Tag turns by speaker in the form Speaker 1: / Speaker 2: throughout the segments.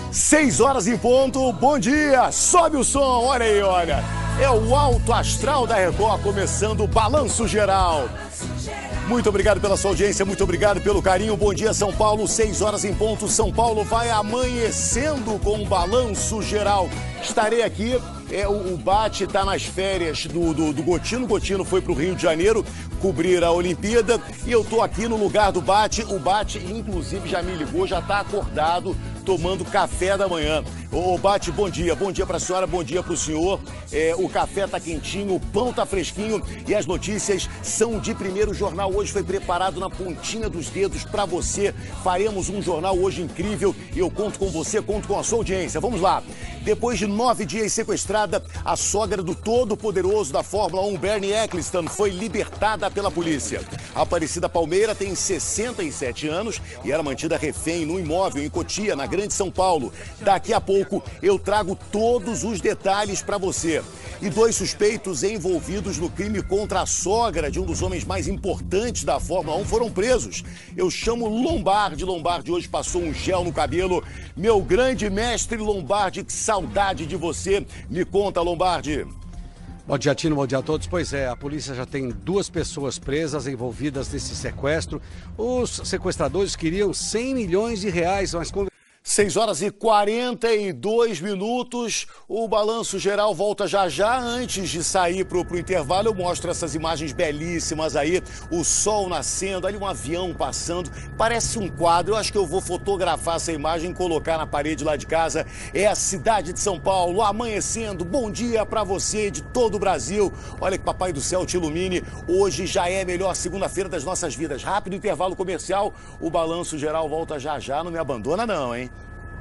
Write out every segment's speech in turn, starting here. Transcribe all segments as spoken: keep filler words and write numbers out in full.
Speaker 1: Seis horas em ponto, bom dia, sobe o som, olha aí, olha. É o Alto Astral da Record, começando o Balanço Geral. Muito obrigado pela sua audiência, muito obrigado pelo carinho. Bom dia, São Paulo, seis horas em ponto. São Paulo vai amanhecendo com o Balanço Geral. Estarei aqui, é, o, o Bate está nas férias do, do, do Gotino. O Gotino foi para o Rio de Janeiro cobrir a Olimpíada e eu estou aqui no lugar do Bate. O Bate, inclusive, já me ligou, já está acordado, tomando café da manhã. Ô, Bate, bom dia. Bom dia para a senhora, bom dia para o senhor. É, o café tá quentinho, o pão tá fresquinho e as notícias são de primeiro. O jornal hoje foi preparado na pontinha dos dedos para você. Faremos um jornal hoje incrível e eu conto com você, conto com a sua audiência. Vamos lá. Depois de nove dias sequestrada, a sogra do todo-poderoso da Fórmula um, Bernie Eccleston, foi libertada pela polícia. A Aparecida Palmeira tem sessenta e sete anos e era mantida refém num imóvel em Cotia, na Grande São Paulo. Daqui a pouco eu trago todos os detalhes para você. E dois suspeitos envolvidos no crime contra a sogra de um dos homens mais importantes da Fórmula um foram presos. Eu chamo Lombardi. Lombardi hoje passou um gel no cabelo. Meu grande mestre Lombardi, que saudade de você. Me conta, Lombardi.
Speaker 2: Bom dia, Tino, bom dia a todos. Pois é, a polícia já tem duas pessoas presas envolvidas nesse sequestro. Os sequestradores queriam cem milhões de reais, mas...
Speaker 1: seis horas e quarenta e dois minutos, o Balanço Geral volta já já. Antes de sair pro, pro intervalo, eu mostro essas imagens belíssimas aí, o sol nascendo, ali um avião passando, parece um quadro. Eu acho que eu vou fotografar essa imagem e colocar na parede lá de casa. É a cidade de São Paulo amanhecendo. Bom dia para você de todo o Brasil. Olha que Papai do Céu te ilumine. Hoje já é a melhor segunda-feira das nossas vidas. Rápido intervalo comercial, o Balanço Geral volta já já. Não me abandona não, hein?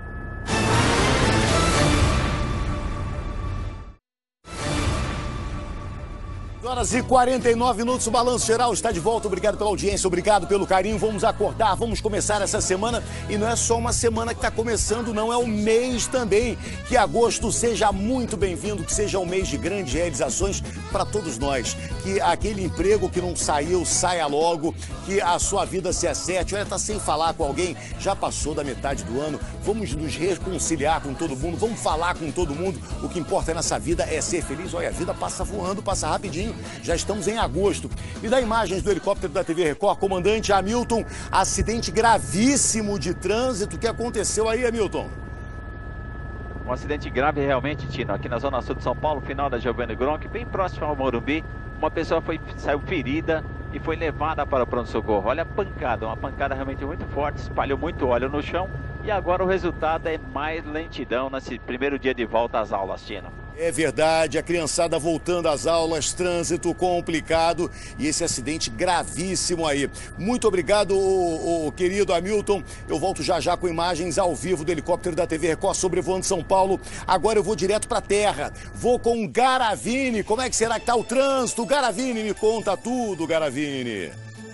Speaker 1: Horas e quarenta e nove minutos, o Balanço Geral está de volta. Obrigado pela audiência, obrigado pelo carinho. Vamos acordar, vamos começar essa semana. E não é só uma semana que está começando, não, é o mês também. Que agosto seja muito bem-vindo, que seja um mês de grandes realizações para todos nós. Que aquele emprego que não saiu, saia logo. Que a sua vida se acerte. Olha, tá sem falar com alguém, já passou da metade do ano. Vamos nos reconciliar com todo mundo, vamos falar com todo mundo. O que importa nessa vida é ser feliz. Olha, a vida passa voando, passa rapidinho. Já estamos em agosto. Me dá imagens do helicóptero da T V Record. Comandante Hamilton, acidente gravíssimo de trânsito. O que aconteceu aí, Hamilton?
Speaker 3: Um acidente grave realmente, Tino, aqui na zona sul de São Paulo, final da Giovanni Gronchi, bem próximo ao Morumbi. Uma pessoa foi, saiu ferida e foi levada para o pronto-socorro. Olha a pancada, uma pancada realmente muito forte, espalhou muito óleo no chão. E agora o resultado é mais lentidão nesse primeiro dia de volta às aulas, Tino.
Speaker 1: É verdade, a criançada voltando às aulas, trânsito complicado e esse acidente gravíssimo aí. Muito obrigado, o, o querido Hamilton. Eu volto já já com imagens ao vivo do helicóptero da T V Record sobrevoando São Paulo. Agora eu vou direto para a terra. Vou com o Garavini. Como é que será que tá o trânsito? Garavini, me conta tudo, Garavini.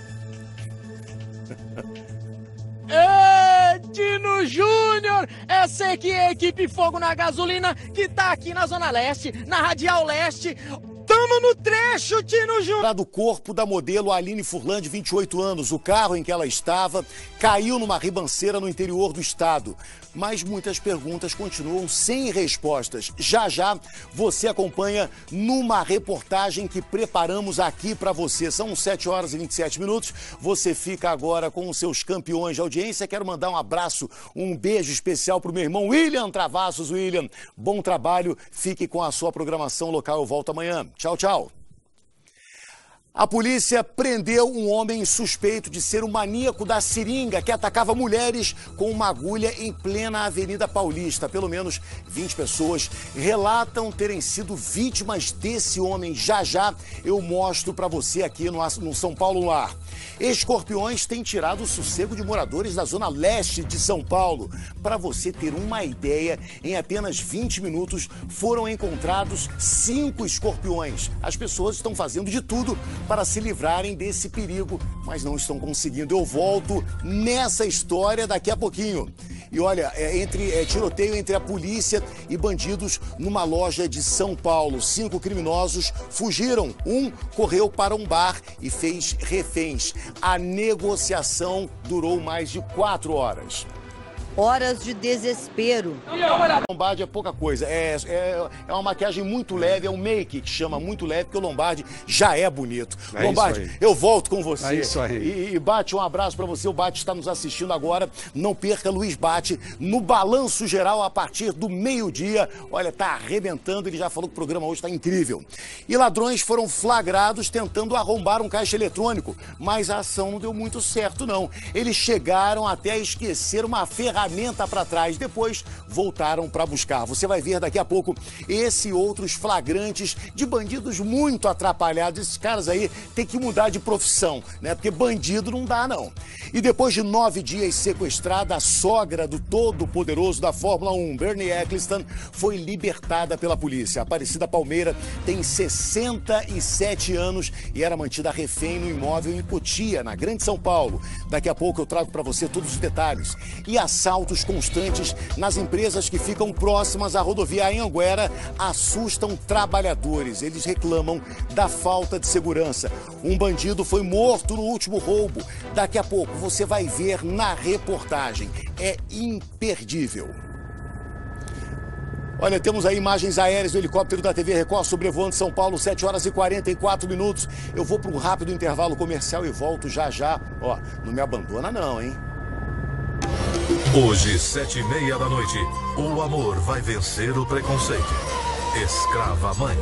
Speaker 4: Ê, Tino Júnior, essa aqui é a equipe Fogo na Gasolina que tá aqui na Zona Leste, na Radial Leste. Tamo no trecho, Tino Júnior.
Speaker 1: Do corpo da modelo Aline Furlan, de vinte e oito anos. O carro em que ela estava caiu numa ribanceira no interior do estado. Mas muitas perguntas continuam sem respostas. Já já você acompanha numa reportagem que preparamos aqui para você. São sete horas e vinte e sete minutos. Você fica agora com os seus campeões de audiência. Quero mandar um abraço, um beijo especial para o meu irmão William Travassos. William, bom trabalho. Fique com a sua programação local. Eu volto amanhã. Tchau, tchau. A polícia prendeu um homem suspeito de ser o maníaco da seringa que atacava mulheres com uma agulha em plena Avenida Paulista. Pelo menos vinte pessoas relatam terem sido vítimas desse homem. Já já eu mostro para você aqui no, no São Paulo no Ar. Escorpiões têm tirado o sossego de moradores da zona leste de São Paulo. Para você ter uma ideia, em apenas vinte minutos foram encontrados cinco escorpiões. As pessoas estão fazendo de tudo para se livrarem desse perigo, mas não estão conseguindo. Eu volto nessa história daqui a pouquinho. E olha, é, entre, é, tiroteio entre a polícia e bandidos numa loja de São Paulo. Cinco criminosos fugiram. Um correu para um bar e fez reféns. A negociação durou mais de quatro horas.
Speaker 5: horas de desespero.
Speaker 1: Lombardi é pouca coisa, é, é, é uma maquiagem muito leve, é um make que chama muito leve, porque o Lombardi já é bonito.
Speaker 2: É
Speaker 1: Lombardi, eu volto com você.
Speaker 2: É isso aí.
Speaker 1: E, e Bate, um abraço pra você, o Bate está nos assistindo agora, não perca Luiz Bate no Balanço Geral a partir do meio-dia. Olha, tá arrebentando, ele já falou que o programa hoje tá incrível. E ladrões foram flagrados tentando arrombar um caixa eletrônico, mas a ação não deu muito certo não. Eles chegaram até a esquecer uma ferramenta para trás, depois voltaram para buscar. Você vai ver daqui a pouco esse e outros flagrantes de bandidos muito atrapalhados. Esses caras aí tem que mudar de profissão, né? Porque bandido não dá não. E depois de nove dias sequestrada, a sogra do todo-poderoso da Fórmula um, Bernie Eccleston, foi libertada pela polícia. A Aparecida Palmeira tem sessenta e sete anos e era mantida refém no imóvel em Cotia, na Grande São Paulo. Daqui a pouco eu trago para você todos os detalhes. E assaltos constantes nas empresas que ficam próximas à rodovia Anhanguera assustam trabalhadores. Eles reclamam da falta de segurança. Um bandido foi morto no último roubo. Daqui a pouco você vai ver na reportagem. É imperdível. Olha, temos aí imagens aéreas do helicóptero da T V Record sobrevoando São Paulo, sete horas e quarenta e quatro minutos. Eu vou para um rápido intervalo comercial e volto já já. Ó, não me abandona não, hein?
Speaker 6: Hoje, sete e meia da noite, o amor vai vencer o preconceito. Escrava Mãe.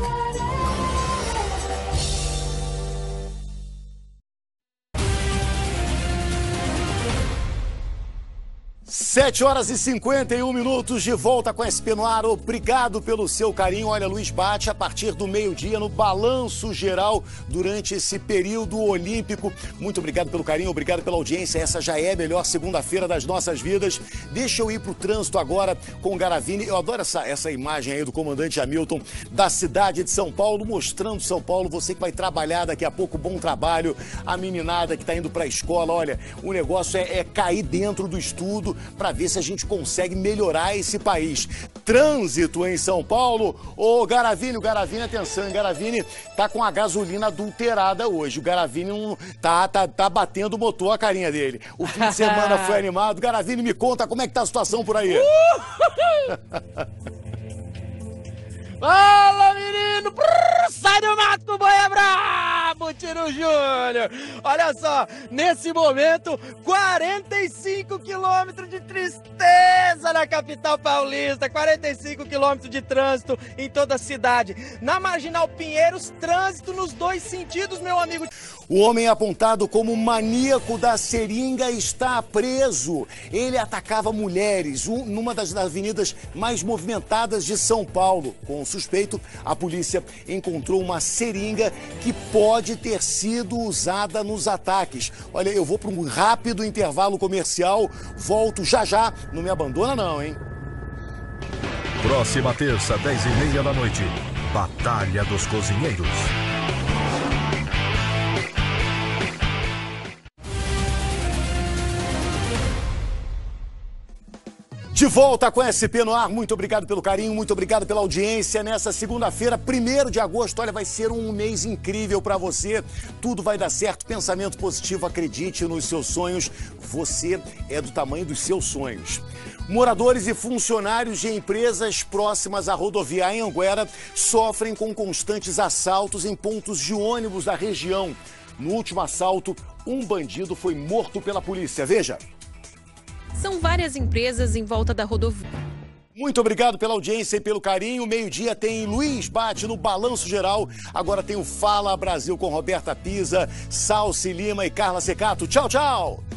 Speaker 1: sete horas e cinquenta e um minutos de volta com S P no ar. Obrigado pelo seu carinho. Olha, Luiz Bate, a partir do meio-dia no Balanço Geral durante esse período olímpico. Muito obrigado pelo carinho, obrigado pela audiência. Essa já é a melhor segunda-feira das nossas vidas. Deixa eu ir pro trânsito agora com o Garavini. Eu adoro essa, essa imagem aí do comandante Hamilton da cidade de São Paulo, mostrando São Paulo. Você que vai trabalhar daqui a pouco, bom trabalho. A meninada que tá indo pra escola, olha, o negócio é, é cair dentro do estudo para ver se a gente consegue melhorar esse país. Trânsito em São Paulo. Ô, Garavini, o Garavini, atenção, hein? Garavini tá com a gasolina adulterada hoje. O Garavini não, tá, tá, tá batendo o motor, a carinha dele. O fim de semana foi animado. Garavini, me conta como é que tá a situação por aí.
Speaker 4: Fala, menino! Brrr, sai do mato, boi é brabo, Tino Júnior! Olha só, nesse momento, quarenta e cinco quilômetros de tristeza na capital paulista, quarenta e cinco quilômetros de trânsito em toda a cidade. Na Marginal Pinheiros, trânsito nos dois sentidos, meu amigo.
Speaker 1: O homem apontado como maníaco da seringa está preso. Ele atacava mulheres um, numa das avenidas mais movimentadas de São Paulo. Com o suspeito, a polícia encontrou uma seringa que pode ter sido usada nos ataques. Olha, eu vou para um rápido intervalo comercial. Volto já já. Não me abandona não, hein?
Speaker 6: Próxima terça, dez e meia da noite. Batalha dos Cozinheiros.
Speaker 1: De volta com S P no ar, muito obrigado pelo carinho, muito obrigado pela audiência. Nessa segunda-feira, primeiro de agosto, olha, vai ser um mês incrível para você. Tudo vai dar certo, pensamento positivo, acredite nos seus sonhos. Você é do tamanho dos seus sonhos. Moradores e funcionários de empresas próximas à rodovia Anhanguera sofrem com constantes assaltos em pontos de ônibus da região. No último assalto, um bandido foi morto pela polícia. Veja.
Speaker 7: São várias empresas em volta da rodovia.
Speaker 1: Muito obrigado pela audiência e pelo carinho. Meio-dia tem Luiz Bate no Balanço Geral. Agora tem o Fala Brasil com Roberta Pisa, Salsi Lima e Carla Secato. Tchau, tchau!